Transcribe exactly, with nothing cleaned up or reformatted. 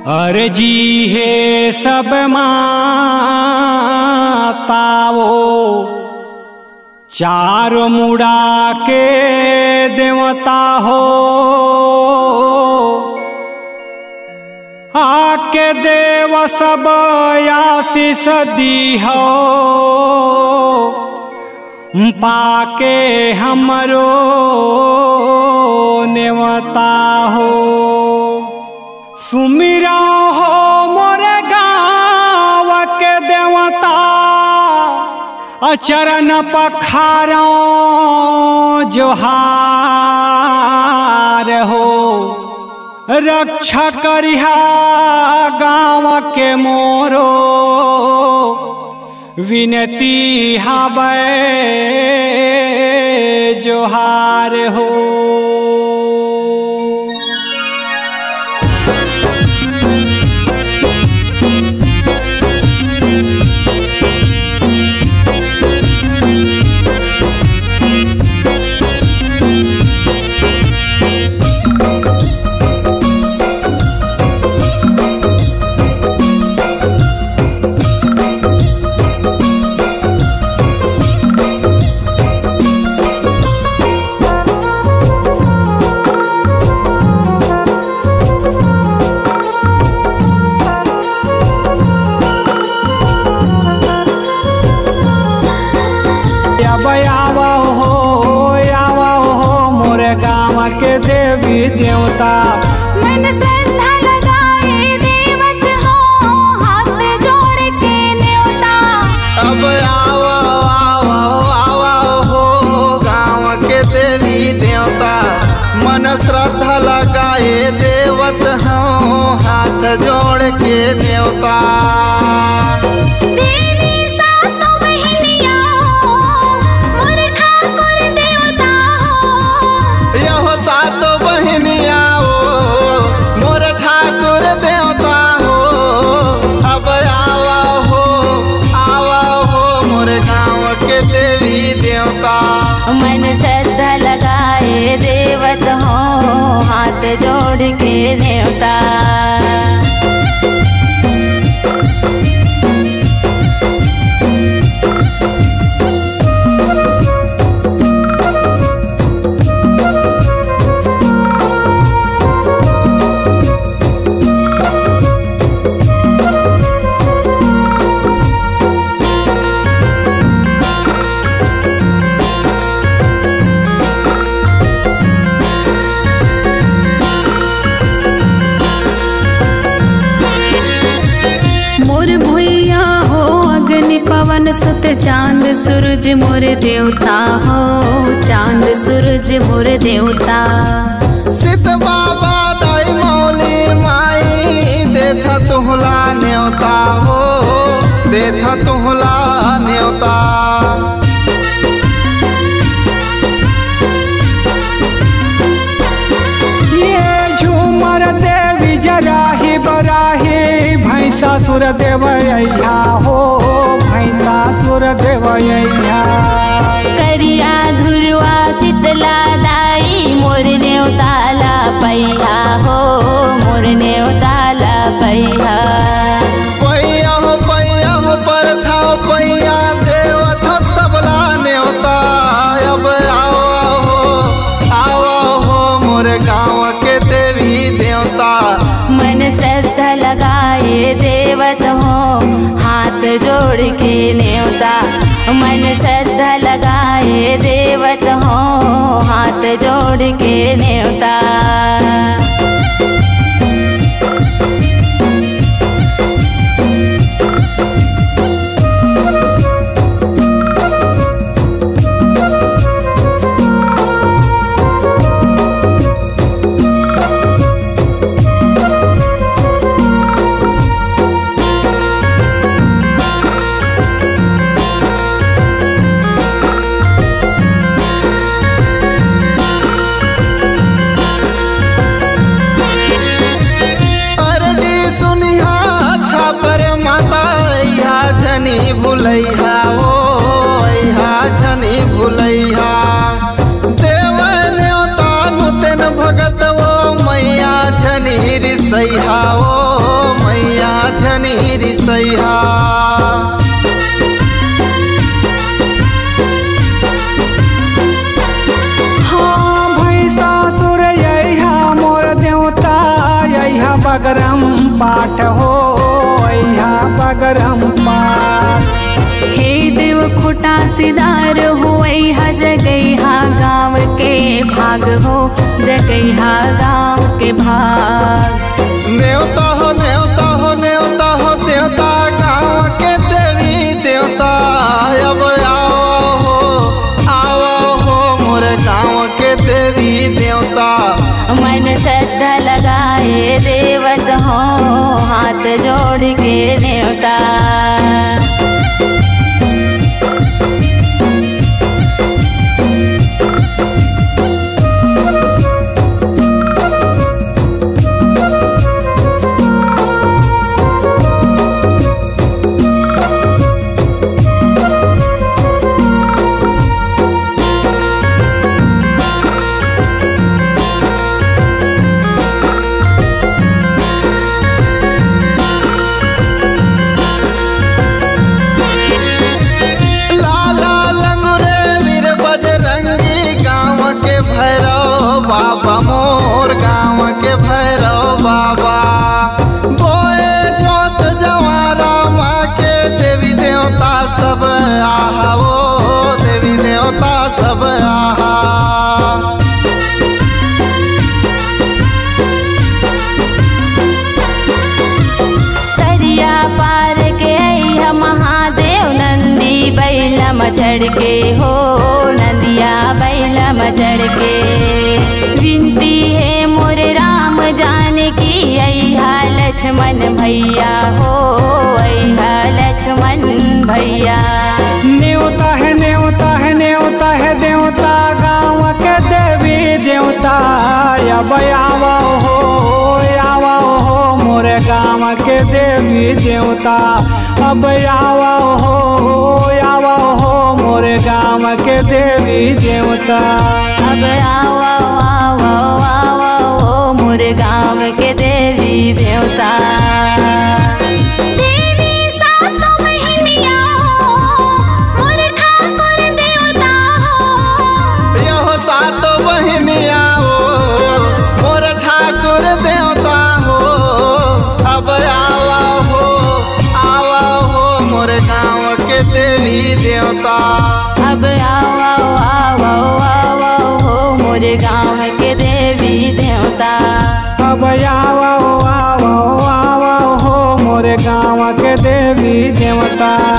अर्जी है सब माताओ चारों मुड़ा के देवता हो आके देव सब आशीष दी हो पाके हमरो नेवता हो सुमिरा हो मोरे गाँव के देवता अचरण पखारो जोहार हो रक्षा करिहा गाँव के मोरो विनती हाबै जोहार हो। के देवी देवता मन श्रद्धा लगाए देवत हो हाथ जोड़ के न्योता। अब आओ आओ आओ हो गाँव के देवी देवता मन श्रद्धा लगाए देवत हो हाथ जोड़ के न्योता। मन श्रद्धा लगाए देवत हो हाथ जोड़ के न्योता। पवन सुत चांद सूरज मोर देवता हो चांद सूरज मोर देवता। सित बाबा दाई मौली माई देथा तुहला न्योता हो देथा तुहला न्योता। ये झूमर देवी जराही बराही भैंसा सुर देवैया हो सुर देवैया। करिया धुरवा शीतला दाई मोर न्योता ला पैया हो मोर न्योता ला पैया। पैया हो पैया हो पर था पैया देवत सबला न्योता। अब आओ हो आओ हो मोर गाँव के देवी देवता मन श्रद्धा लगाए देवत हो हाथ जोड़ के न्योता। मन श्रद्धा लगाए देवत हो हाथ जोड़ के न्योता। भगत वो मैया झनीर सैहा ओ मैया झनीर सैहा। हाँ भैंसासुर यहा मोर देवता यहा बगरम पाठ हो यहा बगरम पाठ। हे देव खुटा सिदार हुआ जगैहा गाँव के भाग हो जगैहा गाँव के भाग। नेवता हो नेवता हो नेवता हो देवता गाँव के देवी देवता अब आओ हो आओ हो मोर गाँव के देवी देवता। मन श्रद्धा लगाए देवत हो हाथ जोड़ के नेवता। भैरव बाबा मोर गाँव के भैरव बाबा बोए जोत जवारा माँ के देवी देवता सब आहा वो देवी देवता सब आहा। तरिया पार के अइहा महादेव नंदी बैला मचड़ के हो नंदिया बैला मचड़ के। विनती है मोरे राम जानकी अइहा लक्ष्मण भैया हो अइहा लक्ष्मण भैया। न्योता है न्योता है न्योता है देवता गाँव के देवी देवता अब आवो हो आवो हो मोरे गाँव के देवी देवता। अब आवो हो आवो हो मोरे गाँव के देवी देवता। अब आओ आओ आओ आओ आओ मोरे गाँव के देवी देवता। देवी सातों बहिनिया हो मोर ठाकुर देवता हो। यहो सातों बहिनिया हो मोर ठाकुर देवता हो। अब आओ हो आओ हो मोर गाँव के देवी देवता। अब आओ आओ आओ आओ आओ हो मोरे गाँव के देवी देवता। अब आवो आवो आवो हो मोरे गाँव के देवी देवता।